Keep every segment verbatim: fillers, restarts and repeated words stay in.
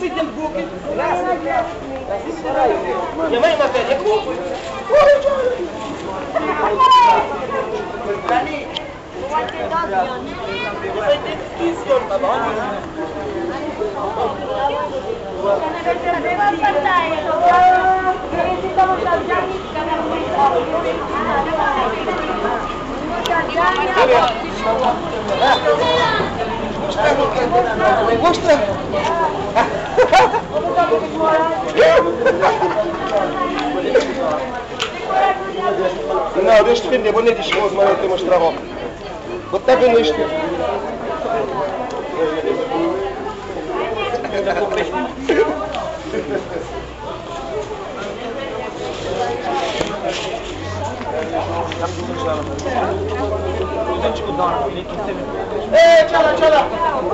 aceito dentro do boca. Minha mãe é uma velha. Dani, vai ter dado anos. Vai ter quinze anos, tá bom? Mostra! Não, deixa de defender, vou nem dizer que mas não tem mostrar roupa. Vou estar vendo isto. Ei, tchala, tchala!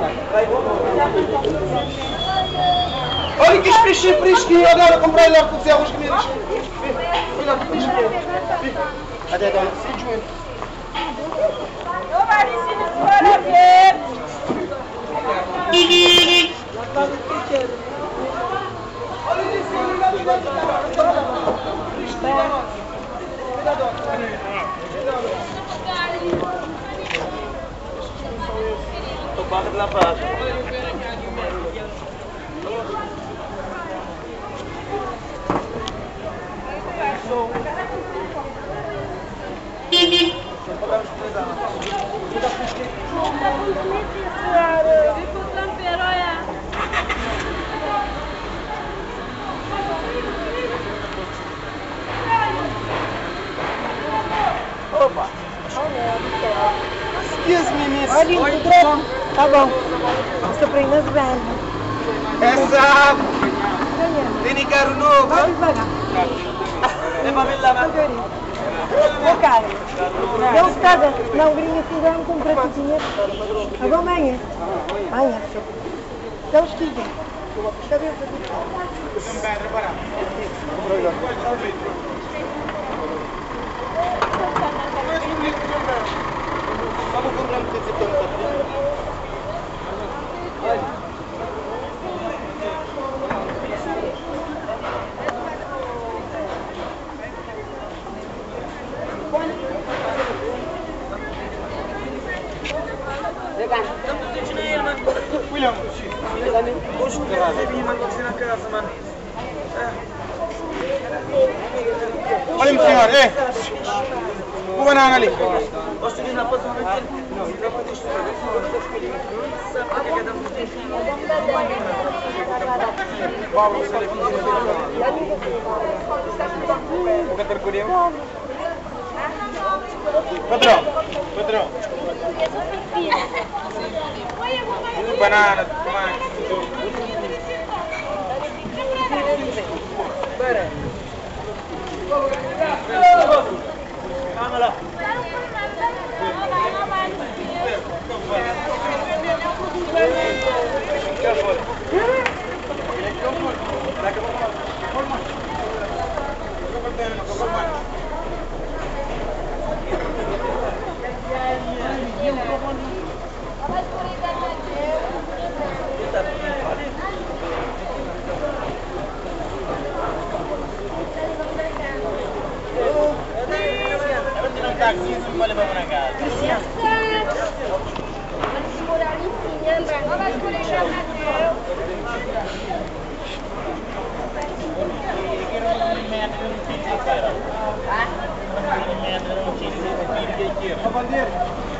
Olha que esprechi, fresquinho, agora comprei lá para fazer arroz comigo. Olha lá, até agora, se joelho. Eu Maricina, fora ver. Topada pela praça. Opa! Excuse me, miss. Olha, tudo tá bom. Essa prima é velha. Essa! Tem carro novo. Vai devagar. É para ver lá, mas... Ô, cara, não se casa. Não, gringa, se der um compradinha. Agora amanhã. Amanhã. Então, esquiva. Cadê o Vamos comprar um tecido. William, hoje que recebi, mano, você na casa, mano. Olha, senhor, eh? O banana ali. Posso vir na posição aqui? Não, não pode deixar. Sabe o que é da música? Vamos, você leva o catarcurinho. Patrão, patrão. Banana, tomate, tudo. Espera. Vamos lá. Táxi, isso vai levar para casa. Mas morar em Pinhamba, não vai escolher Chamadeu. A bandeira.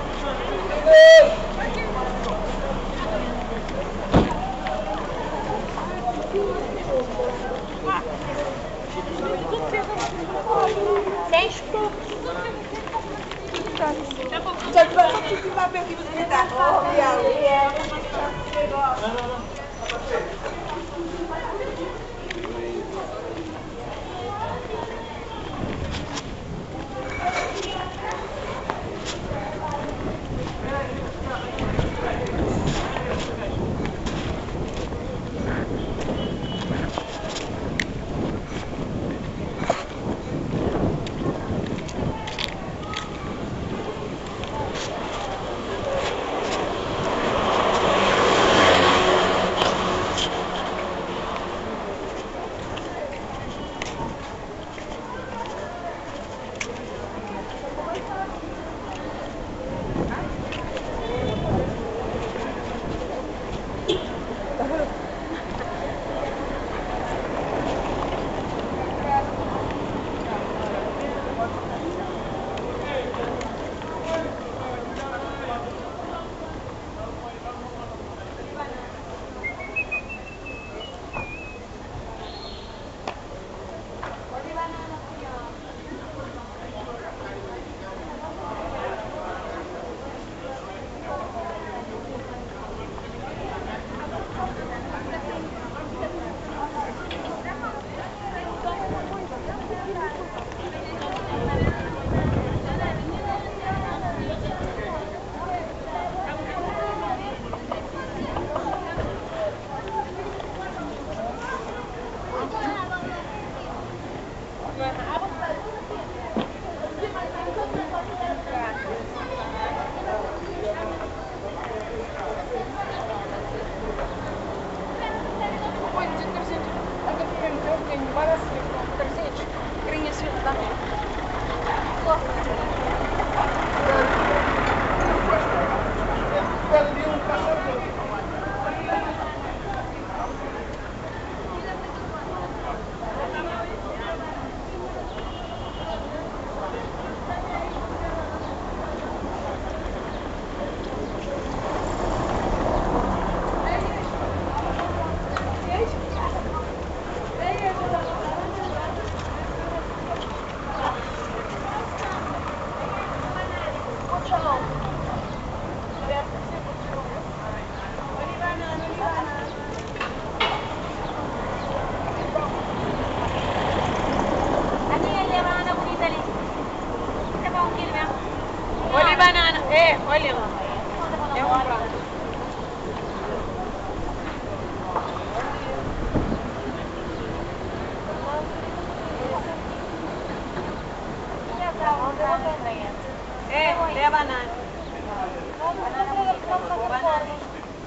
Sem escudo. Já que vai aqui vai aqui você tá. Olha lá. É um prato. É, é a banana. Banana.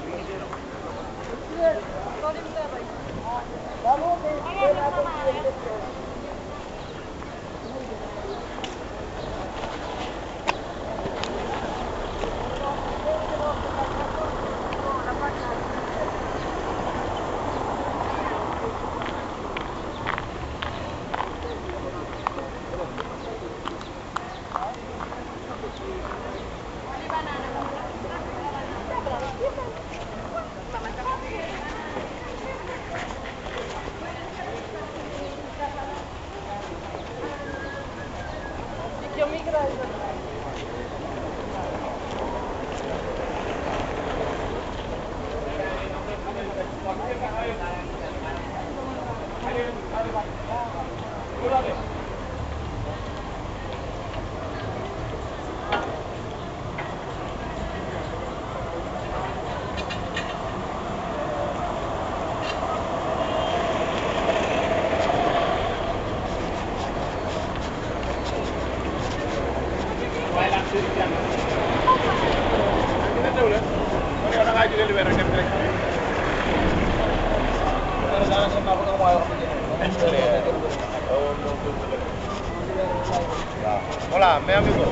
Hola, meu amigo.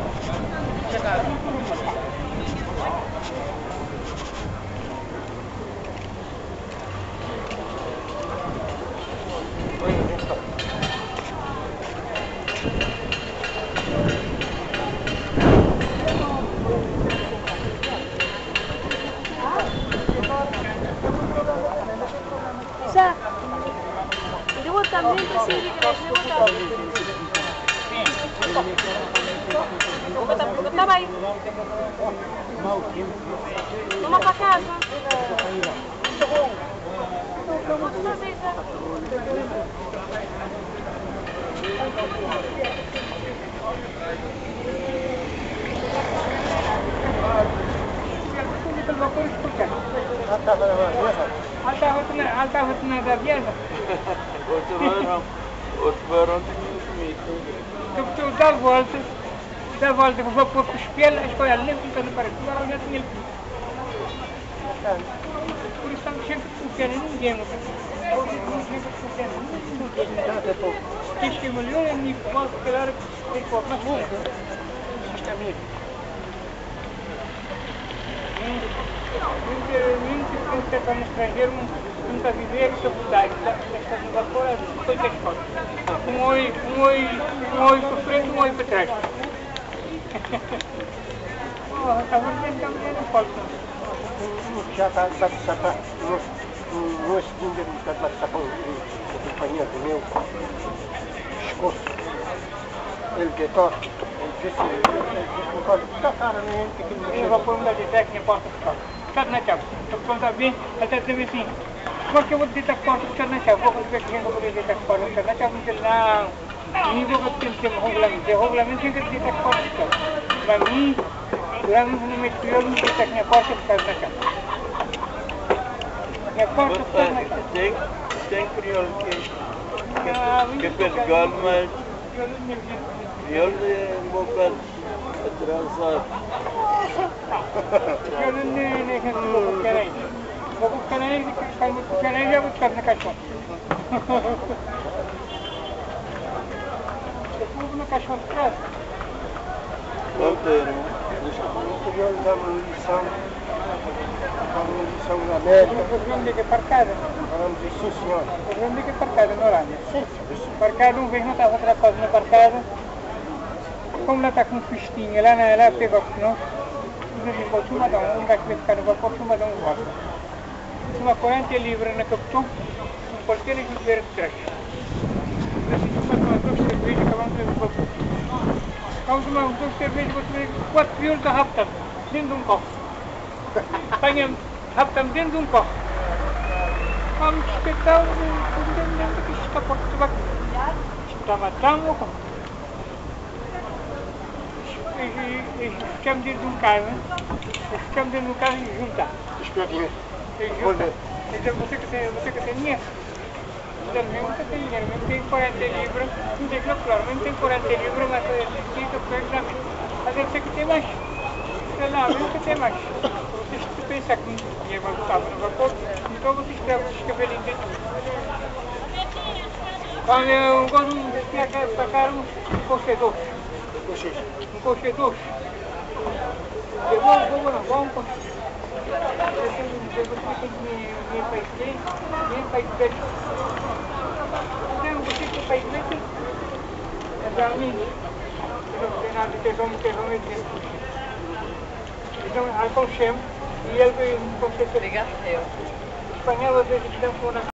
Isa, devo também precisar de Tá bem. Vamos para casa. Vamos fazer isso. Alta rotina da viagem. Outro verão, outro verão tinha comido. Tu dá a volta, dá a volta, vou pôr com os pelos, as coisas ali, ficando para aqui, agora já tinha ele. Por isso estamos sempre focando ninguém, não sempre focando ninguém. Quem estimulou é me posso, claro, tem pouco, mas não. Está bem. Muito que está no estrangeiro, nunca viver essa vontade, esta nova fora, foi da escola. Um oi, um oi, um oi para frente, um oi para trás. Oh, está muito bem, não pode. Já está, já está, nós tínhamos que estar com o companheiro meu, pescoço, ele que toca, ele disse, ele disse, está cara, né? Eu vou pôr um da técnica e posso ficar. Ficar na chave. Eu vou contar bem, até dizer assim, como é que eu vou dizer que posso ficar na chave? Vou ver que eu vou dizer que posso ficar na chave, mas não, nem vou ter que ter um regulamento. O regulamento tem que dizer que posso ficar. Para mim, durante um mês eu não dizer que não posso ficar na chave. Não posso ficar na chave. Tem, tem crioulo que, que é pergalo, mas crioulo é um pouco atrasado. Eu não nem que não vou buscar aí. Vou buscar aí, quando vou buscar aí, já vou buscar na caixão. Eu vou na caixão de casa. Solteiro. O crioulo dá uma lição, dá uma lição na América. Eu vou ver que é parcada. Falamos de sim, senhor. Eu vou ver que é parcada na Holanda. Parcada, um vez não estava outra coisa na parcada. Como ela está com um festinho, ela, ela pegou o não. Eu disse, vou tomar um, um gato vai ficar no vapor, tomar um voto. Uma quarenta libras na capitão, um porteiro e um beira de trás. Eu disse, tomar duas cervejas, acabamos de vapor. Vamos tomar duas cervejas, vou tomar quatro violos da raptam, dentro de um copo. Apanhamos, raptam dentro de um copo. Vamos espetar, dentro que escapou de tabaco. Estava tão louco. ficamos dentro de um carro, ficamos dentro de um carro e juntar. Espera dinheiro. Juntar. Então você que tem, você que tem dinheiro. Então mesmo que tem dinheiro, mesmo tem quarenta libras, não tem que claro, mesmo tem quarenta libras, mas eu tenho que pegar mas eu sei que tem mais. Não, mesmo que tem mais. Vocês que pensam que o dinheiro vai voltar no vapor, então vocês pegam os cabelinhos dentro. Quando eu gosto de sacar um cochedor. Um cochedor. Eu vou, vou, vou, vou, vou. Eu tenho minha país bem, minha país bem. Então, você que país bem, é para mim. Eu não tenho nada de ter como ter como dizer. Então, aconchemo e ele veio me conhecer. Espanhol, às vezes, dão por